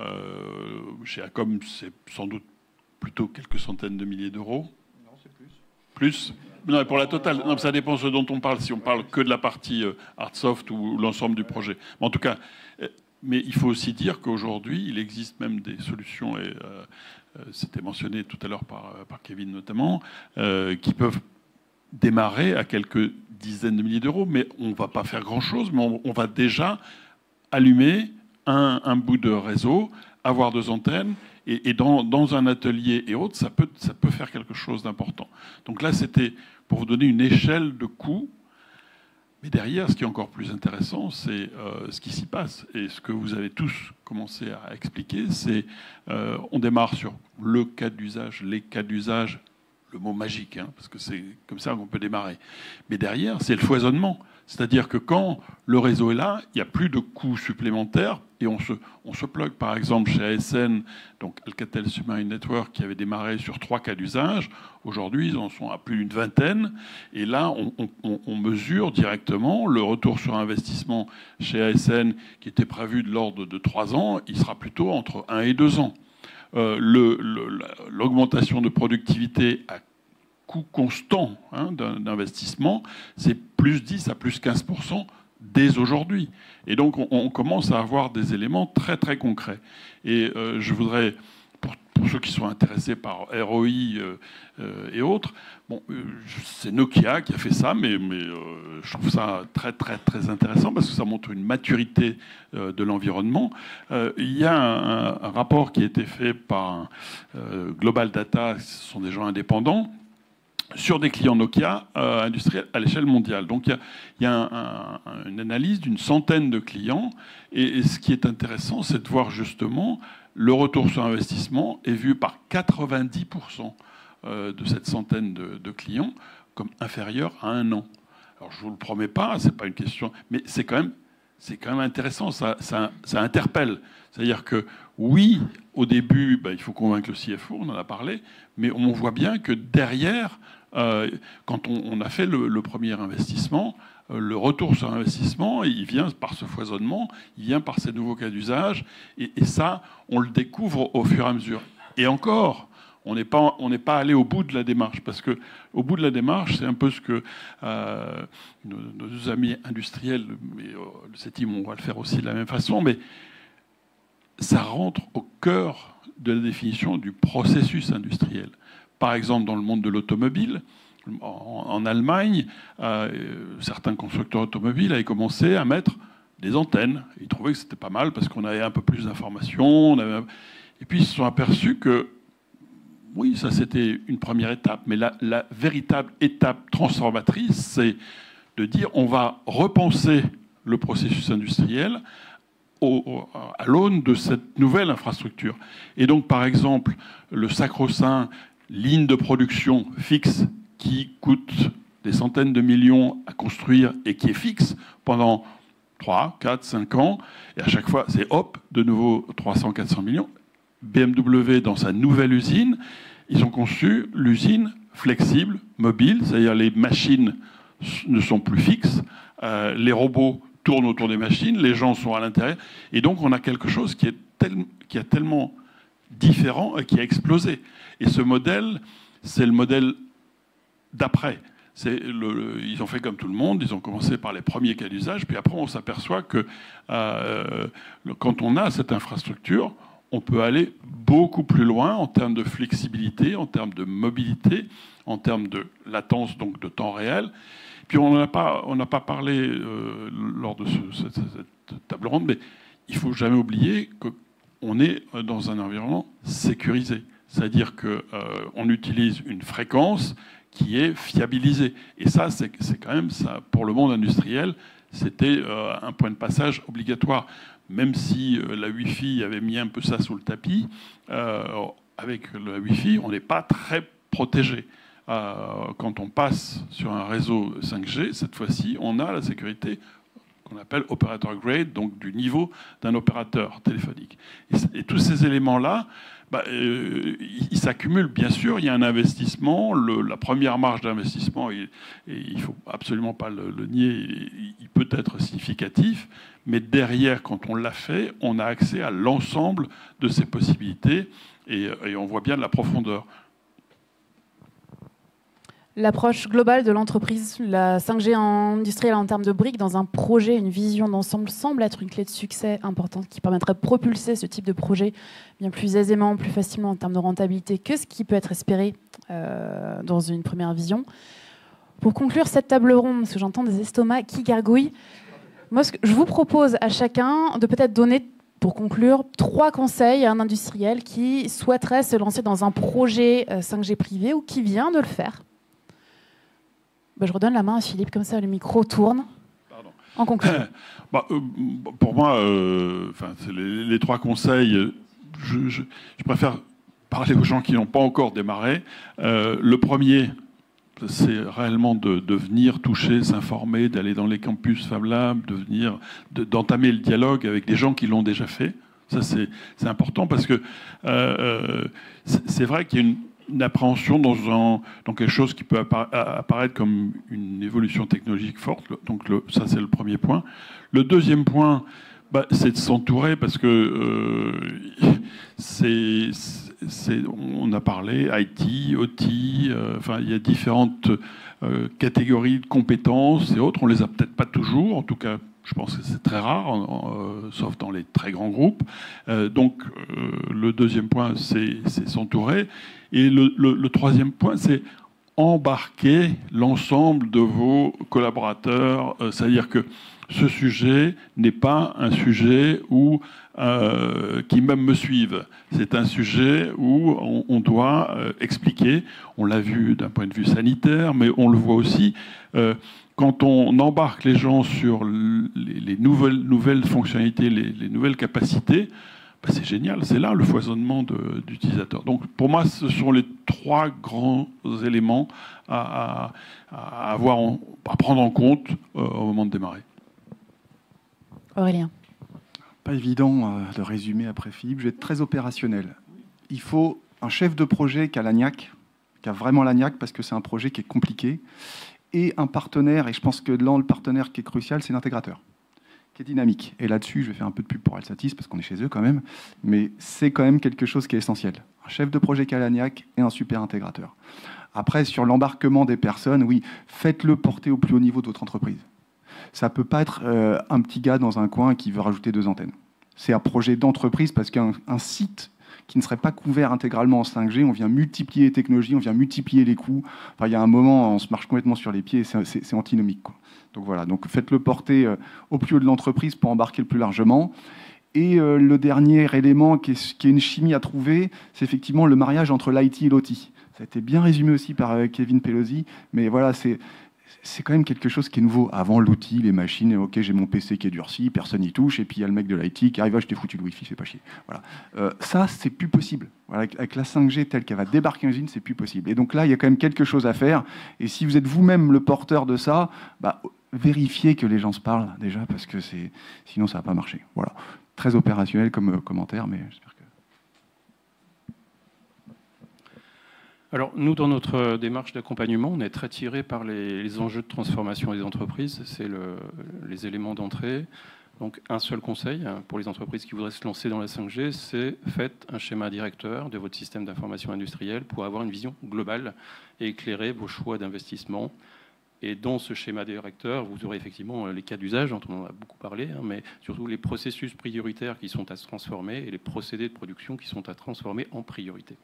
euh, chez Acom, c'est sans doute plutôt quelques centaines de milliers d'euros. Non, c'est plus. Plus Non, pour la totale. Non, ça dépend ce dont on parle. Si on parle que de la partie euh, hard-soft ou l'ensemble du projet. Mais en tout cas, euh, mais il faut aussi dire qu'aujourd'hui, il existe même des solutions, et euh, euh, c'était mentionné tout à l'heure par, par Kevin notamment, euh, qui peuvent démarrer à quelques dizaines de milliers d'euros. Mais on ne va pas faire grand-chose, mais on, on va déjà allumer un, un bout de réseau, avoir deux antennes, et, et dans, dans un atelier et autres, ça peut, ça peut faire quelque chose d'important. Donc là, c'était pour vous donner une échelle de coûts. Mais derrière, ce qui est encore plus intéressant, c'est euh, ce qui s'y passe. Et ce que vous avez tous commencé à expliquer, c'est euh, on démarre sur le cas d'usage, les cas d'usage, le mot magique, hein, parce que c'est comme ça qu'on peut démarrer. Mais derrière, c'est le foisonnement. C'est-à-dire que quand le réseau est là, il n'y a plus de coûts supplémentaires et on se, on se plug. Par exemple, chez A S N, donc Alcatel Submarine Network, qui avait démarré sur trois cas d'usage, aujourd'hui, ils en sont à plus d'une vingtaine. Et là, on, on, on mesure directement le retour sur investissement chez A S N, qui était prévu de l'ordre de trois ans, il sera plutôt entre un et deux ans. Euh, le, le, l'augmentation de productivité à coût constant hein, d'investissement, c'est plus dix à plus quinze pour cent dès aujourd'hui. Et donc, on, on commence à avoir des éléments très, très concrets. Et euh, je voudrais, pour, pour ceux qui sont intéressés par R O I euh, euh, et autres, bon, euh, c'est Nokia qui a fait ça, mais, mais euh, je trouve ça très, très, très intéressant parce que ça montre une maturité euh, de l'environnement. Euh, il y a un, un rapport qui a été fait par euh, Global Data, ce sont des gens indépendants, sur des clients Nokia euh, industriels à l'échelle mondiale. Donc il y a, il y a un, un, une analyse d'une centaine de clients. Et, et ce qui est intéressant, c'est de voir justement le retour sur investissement est vu par quatre-vingt-dix pour cent de cette centaine de, de clients comme inférieur à un an. Alors je ne vous le promets pas, c'est pas une question, mais c'est quand même, c'est quand même intéressant, ça, ça, ça interpelle. C'est-à-dire que oui, au début, ben, il faut convaincre le C F O, on en a parlé, mais on voit bien que derrière, euh, quand on, on a fait le, le premier investissement, euh, le retour sur investissement, il vient par ce foisonnement, il vient par ces nouveaux cas d'usage, et, et ça, on le découvre au fur et à mesure. Et encore, on n'est pas, on n'est pas allé au bout de la démarche, parce que au bout de la démarche, c'est un peu ce que euh, nos, nos amis industriels, mais euh, le C E T I M, on va le faire aussi de la même façon, mais ça rentre au cœur de la définition du processus industriel. Par exemple, dans le monde de l'automobile, en, en Allemagne, euh, certains constructeurs automobiles avaient commencé à mettre des antennes. Ils trouvaient que c'était pas mal parce qu'on avait un peu plus d'informations. Avait... Et puis ils se sont aperçus que, oui, ça c'était une première étape, mais la, la véritable étape transformatrice, c'est de dire on va repenser le processus industriel Au, à l'aune de cette nouvelle infrastructure. Et donc, par exemple, le sacro-saint ligne de production fixe qui coûte des centaines de millions à construire et qui est fixe pendant trois, quatre, cinq ans, et à chaque fois, c'est hop, de nouveau trois cents, quatre cents millions. B M W, dans sa nouvelle usine, ils ont conçu l'usine flexible, mobile, c'est-à-dire les machines ne sont plus fixes, euh, les robots tournent autour des machines, les gens sont à l'intérieur. Et donc, on a quelque chose qui est, tel, qui est tellement différent et qui a explosé. Et ce modèle, c'est le modèle d'après. C'est le, le, ils ont fait comme tout le monde, ils ont commencé par les premiers cas d'usage, puis après, on s'aperçoit que euh, quand on a cette infrastructure, on peut aller beaucoup plus loin en termes de flexibilité, en termes de mobilité, en termes de latence, donc de temps réel. Puis on n'a pas, on n'a pas parlé euh, lors de ce, cette, cette table ronde, mais il ne faut jamais oublier qu'on est dans un environnement sécurisé. C'est-à-dire qu'on euh, utilise une fréquence qui est fiabilisée. Et ça, c'est, c'est quand même, ça, pour le monde industriel, c'était euh, un point de passage obligatoire. Même si euh, la Wi-Fi avait mis un peu ça sous le tapis, euh, avec la Wi-Fi, on n'est pas très protégé. Euh, quand on passe sur un réseau cinq G, cette fois-ci, on a la sécurité qu'on appelle operator grade, donc du niveau d'un opérateur téléphonique. Et, et tous ces éléments-là, bah, euh, ils s'accumulent. Bien sûr, il y a un investissement. Le, la première marge d'investissement, il ne faut absolument pas le, le nier, il, il peut être significatif. Mais derrière, quand on l'a fait, on a accès à l'ensemble de ces possibilités et, et on voit bien de la profondeur. L'approche globale de l'entreprise, la cinq G industrielle en termes de briques, dans un projet, une vision d'ensemble, semble être une clé de succès importante qui permettrait de propulser ce type de projet bien plus aisément, plus facilement en termes de rentabilité que ce qui peut être espéré euh, dans une première vision. Pour conclure cette table ronde, parce que j'entends des estomacs qui gargouillent, moi, ce que je vous propose à chacun de peut-être donner, pour conclure, trois conseils à un industriel qui souhaiterait se lancer dans un projet cinq G privé ou qui vient de le faire. Ben, je redonne la main à Philippe, comme ça le micro tourne. Pardon. En conclusion. Bah, euh, pour moi, euh, c'est les, les trois conseils, je, je, je préfère parler aux gens qui n'ont pas encore démarré. Euh, le premier, c'est réellement de, de venir toucher, s'informer, d'aller dans les campus Fab Lab, de venir, de, d'entamer le dialogue avec des gens qui l'ont déjà fait. Ça, c'est, c'est important parce que euh, c'est, c'est vrai qu'il y a une une appréhension dans, un, dans quelque chose qui peut apparaître comme une évolution technologique forte. Donc le, ça, c'est le premier point. Le deuxième point, bah, c'est de s'entourer parce que euh, c'est, c'est, on a parlé I T, O T, euh, enfin, il y a différentes euh, catégories de compétences et autres. On les a peut-être pas toujours, en tout cas. Je pense que c'est très rare, en, en, euh, sauf dans les très grands groupes. Euh, donc, euh, le deuxième point, c'est, c'est s'entourer. Et le, le, le troisième point, c'est embarquer l'ensemble de vos collaborateurs. Euh, c'est-à-dire que ce sujet n'est pas un sujet où, euh, qui même me suivent. C'est un sujet où on, on doit euh, expliquer. On l'a vu d'un point de vue sanitaire, mais on le voit aussi... Euh, quand on embarque les gens sur les, les nouvelles, nouvelles fonctionnalités, les, les nouvelles capacités, bah c'est génial. C'est là le foisonnement de, d'utilisateurs. Donc pour moi, ce sont les trois grands éléments à, à, à, avoir en, à prendre en compte euh, au moment de démarrer. Aurélien. Pas évident euh, de résumer après Philippe. Je vais être très opérationnel. Il faut un chef de projet qui a la niaque, qui a vraiment la niaque, parce que c'est un projet qui est compliqué. Et un partenaire, et je pense que là, le partenaire qui est crucial, c'est l'intégrateur, qui est dynamique. Et là-dessus, je vais faire un peu de pub pour Alsatis, parce qu'on est chez eux quand même, mais c'est quand même quelque chose qui est essentiel. Un chef de projet qui a la niaque et un super intégrateur. Après, sur l'embarquement des personnes, oui, faites-le porter au plus haut niveau de votre entreprise. Ça ne peut pas être euh, un petit gars dans un coin qui veut rajouter deux antennes. C'est un projet d'entreprise, parce qu'un un site qui ne serait pas couvert intégralement en cinq G, on vient multiplier les technologies, on vient multiplier les coûts. Enfin, il y a un moment, on se marche complètement sur les pieds, et c'est, c'est, c'est antinomique, quoi. Donc voilà, donc faites-le porter euh, au plus haut de l'entreprise pour embarquer le plus largement. Et euh, le dernier élément qui est, qui est une chimie à trouver, c'est effectivement le mariage entre l'I T et l'O T. Ça a été bien résumé aussi par euh, Kevin Pelosi, mais voilà, c'est... c'est quand même quelque chose qui est nouveau. Avant, l'outil, les machines, ok, j'ai mon P C qui est durci, personne n'y touche, et puis il y a le mec de l'I T qui arrive, ah, je t'ai foutu le Wi-Fi, fais pas chier. Voilà. Euh, ça, c'est plus possible. Voilà, avec la cinq G telle qu'elle va débarquer en usine, c'est plus possible. Et donc là, il y a quand même quelque chose à faire. Et si vous êtes vous-même le porteur de ça, bah, vérifiez que les gens se parlent déjà, parce que c'est... sinon, ça va pas marcher. Voilà. Très opérationnel comme euh, commentaire, mais j'espère que... Alors, nous, dans notre démarche d'accompagnement, on est très tiré par les, les enjeux de transformation des entreprises. C'est le, les éléments d'entrée. Donc, un seul conseil pour les entreprises qui voudraient se lancer dans la cinq G, c'est faites un schéma directeur de votre système d'information industrielle pour avoir une vision globale et éclairer vos choix d'investissement. Et dans ce schéma directeur, vous aurez effectivement les cas d'usage dont on a beaucoup parlé, hein, mais surtout les processus prioritaires qui sont à se transformer et les procédés de production qui sont à transformer en priorité.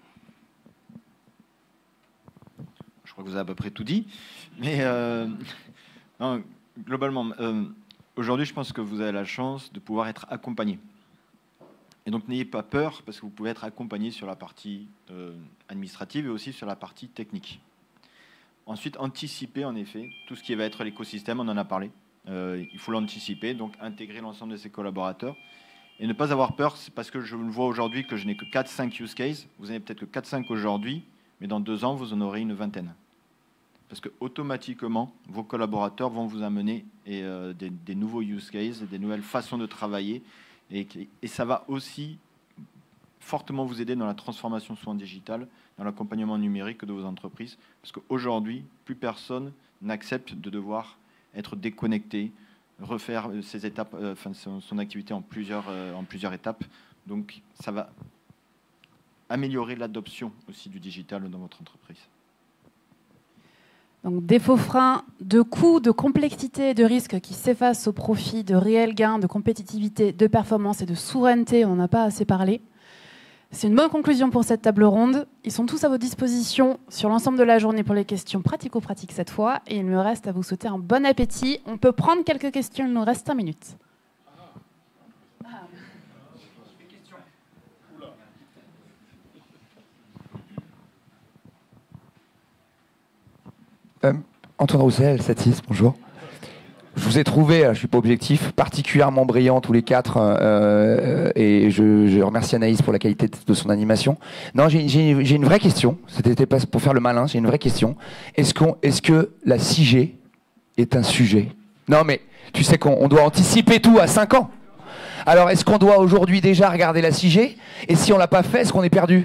Je crois que vous avez à peu près tout dit. Mais euh, non, globalement, euh, aujourd'hui, je pense que vous avez la chance de pouvoir être accompagné. Et donc, n'ayez pas peur, parce que vous pouvez être accompagné sur la partie euh, administrative et aussi sur la partie technique. Ensuite, anticiper, en effet, tout ce qui va être l'écosystème, on en a parlé. Euh, il faut l'anticiper, donc intégrer l'ensemble de ses collaborateurs. Et ne pas avoir peur, c'est parce que je le vois aujourd'hui que je n'ai que quatre cinq use cases. Vous n'avez peut-être que quatre cinq aujourd'hui, mais dans deux ans, vous en aurez une vingtaine. Parce que automatiquement, vos collaborateurs vont vous amener et, euh, des, des nouveaux use cases, des nouvelles façons de travailler. Et, et ça va aussi fortement vous aider dans la transformation soit digitale, dans l'accompagnement numérique de vos entreprises. Parce qu'aujourd'hui, plus personne n'accepte de devoir être déconnecté, refaire ses étapes, euh, enfin, son, son activité en plusieurs, euh, en plusieurs étapes. Donc, ça va améliorer l'adoption aussi du digital dans votre entreprise. Donc, des faux freins de coûts, de complexité et de risques qui s'effacent au profit de réels gains de compétitivité, de performance et de souveraineté, on n'en a pas assez parlé. C'est une bonne conclusion pour cette table ronde. Ils sont tous à votre disposition sur l'ensemble de la journée pour les questions pratico-pratiques cette fois. Et il me reste à vous souhaiter un bon appétit. On peut prendre quelques questions, il nous reste cinq minutes. Euh, Antoine Roussel, Satis, bonjour. Je vous ai trouvé, je ne suis pas objectif, particulièrement brillants tous les quatre euh, et je, je remercie Anaïs pour la qualité de, de son animation. Non, j'ai une vraie question, c'était pas pour faire le malin, j'ai une vraie question. Est-ce qu'on, est-ce que la six G est un sujet? Non mais tu sais qu'on doit anticiper tout à cinq ans. Alors est-ce qu'on doit aujourd'hui déjà regarder la six G? Et si on ne l'a pas fait, est-ce qu'on est perdu?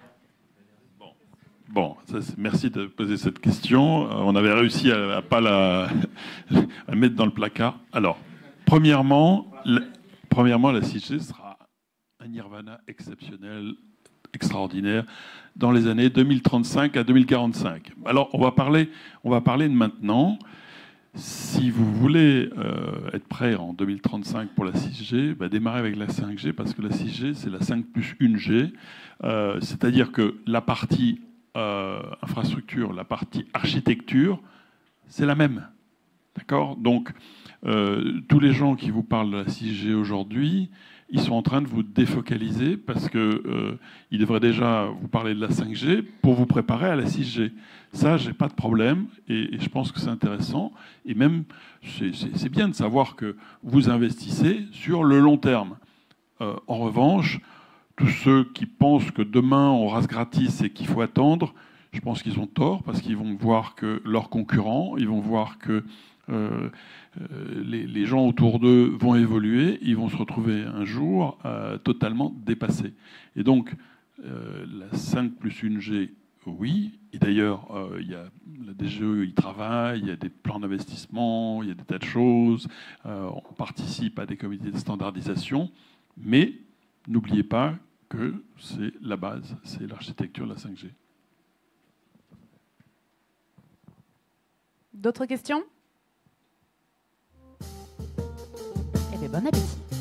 Bon, ça, merci de poser cette question. Euh, on avait réussi à, à pas la à mettre dans le placard. Alors, premièrement, la, premièrement, la six G sera un nirvana exceptionnel, extraordinaire, dans les années deux mille trente-cinq à deux mille quarante-cinq. Alors, on va parler, on va parler de maintenant. Si vous voulez euh, être prêt en deux mille trente-cinq pour la six G, bah, démarrez avec la cinq G, parce que la six G, c'est la cinq plus un G. Euh, c'est-à-dire que la partie Euh, infrastructure, la partie architecture, c'est la même. D'accord? Donc, euh, tous les gens qui vous parlent de la six G aujourd'hui, ils sont en train de vous défocaliser parce qu'ils euh, devraient déjà vous parler de la cinq G pour vous préparer à la six G. Ça, j'ai pas de problème et, et je pense que c'est intéressant. Et même, c'est bien de savoir que vous investissez sur le long terme. Euh, en revanche, tous ceux qui pensent que demain on rase gratis et qu'il faut attendre, je pense qu'ils ont tort parce qu'ils vont voir que leurs concurrents, ils vont voir que euh, euh, les, les gens autour d'eux vont évoluer, ils vont se retrouver un jour euh, totalement dépassés. Et donc, euh, la cinq plus un G, oui. Et d'ailleurs, euh, il y a la D G E, il travaille, il y a des plans d'investissement, il y a des tas de choses. Euh, on participe à des comités de standardisation, mais n'oubliez pas que c'est la base, c'est l'architecture de la cinq G. D'autres questions? Eh bien, bon appétit.